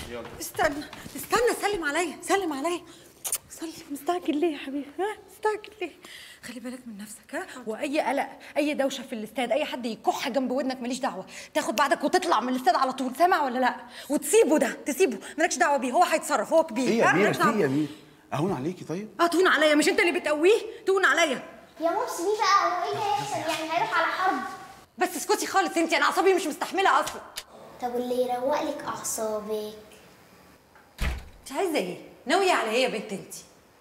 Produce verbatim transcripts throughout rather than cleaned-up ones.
يلا استنى استنى سلم عليا سلم عليا. صلي. مستعجل ليه يا حبيبي؟ ها مستعجل ليه؟ خلي بالك من نفسك ها، واي قلق اي دوشه في الاستاد اي حد يكح جنب ودنك ماليش دعوه، تاخد بعدك وتطلع من الاستاد على طول، سامع ولا لا؟ وتسيبه ده تسيبه، مالكش دعوه بيه، هو هيتصرف، هو كبير. ايه يا ميرا في ايه يا ميرا؟ اهون عليكي طيب؟ اه تهون عليا؟ مش انت اللي بتقويه؟ تهون عليا يا مامس ليه بقى؟ هو ايه اللي هيحصل يعني؟ هيروح على حرب؟ بس اسكتي خالص انت، انا اعصابي مش مستحمله اصلا. طب واللي يروق لك اعصابك؟ انت عايزه ايه؟ ناويه على ايه يا بنت انت؟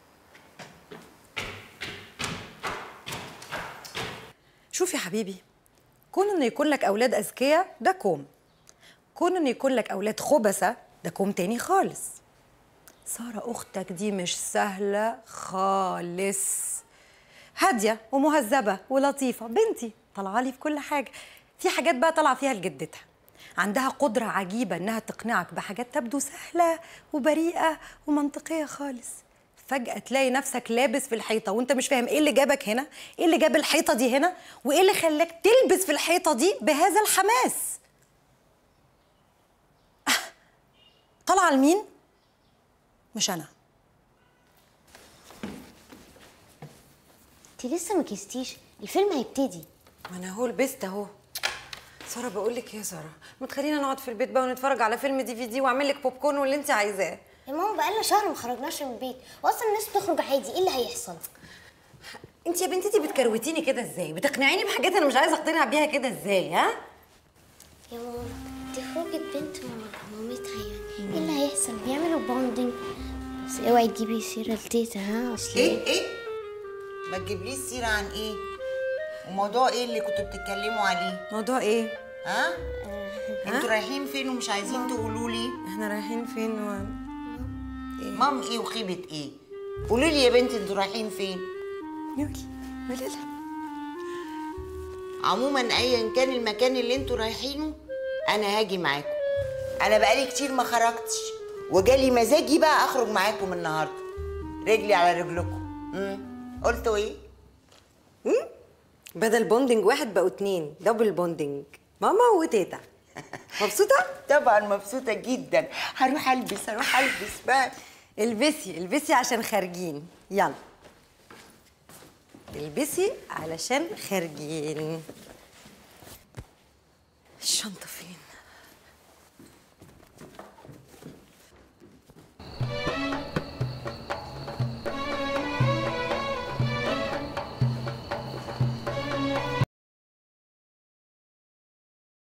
شوف يا حبيبي، كون انه يكون لك اولاد اذكياء ده كوم، كون انه يكون لك اولاد خبثه ده كوم تاني خالص. ساره اختك دي مش سهله خالص، هاديه ومهذبه ولطيفه، بنتي طالعه لي في كل حاجه. في حاجات بقى طالعه فيها لجدتها، عندها قدره عجيبه انها تقنعك بحاجات تبدو سهله وبريئه ومنطقيه خالص، فجأة تلاقي نفسك لابس في الحيطة وانت مش فاهم ايه اللي جابك هنا، ايه اللي جاب الحيطة دي هنا، وايه اللي خلاك تلبس في الحيطة دي بهذا الحماس. آه. طالعة لمين؟ مش انا. انت لسه ما كستيش، الفيلم هيبتدي. ما انا اهو لبست اهو. سارة بقول لك ايه يا سارة، ما تخلينا نقعد في البيت بقى ونتفرج على فيلم دي في دي واعمل لك بوب كورن واللي انت عايزاه. يا ماما بقالنا شهر ما خرجناش من البيت، واصلا الناس بتخرج عادي، ايه اللي هيحصل؟ انت يا بنتي بتكروتيني كده ازاي؟ بتقنعيني بحاجات انا مش عايزه اقتنع بيها كده ازاي؟ ها؟ يا ماما دي خروجة بنت مامتها، يعني ايه اللي هيحصل؟ بيعملوا بوندنج، بس اوعي تجيبي سيره لتيتا. ها اصل ايه ايه؟ ما تجيبليش سيره عن ايه؟ وموضوع ايه اللي كنتوا بتتكلموا عليه؟ موضوع ايه؟ ها؟ آه. انتوا رايحين فين ومش عايزين تقولوا لي؟ احنا رايحين فين و... إيه؟ مام ايه وخيبه ايه؟ قولوا لي يا بنتي انتوا رايحين فين؟ يوكي وليلى. عموما ايا كان المكان اللي انتوا رايحينه انا هاجي معاكم. انا بقالي كتير ما خرجتش وجالي مزاجي بقى اخرج معاكم النهارده. رجلي على رجلكم. امم قلتوا ايه؟ امم بدل بوندنج واحد بقوا اتنين، دبل بوندنج، ماما وتيتا. مبسوطة؟ طبعا مبسوطة جدا. هروح البس هروح البس بقى. البسي البسي عشان خارجين، يلا. البسي علشان خارجين. الشنطة فين؟